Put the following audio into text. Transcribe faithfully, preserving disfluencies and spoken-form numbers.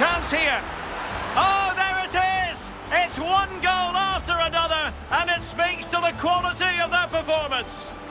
chance here. Oh, there it is! It's one goal after another, and it speaks to the quality of their performance.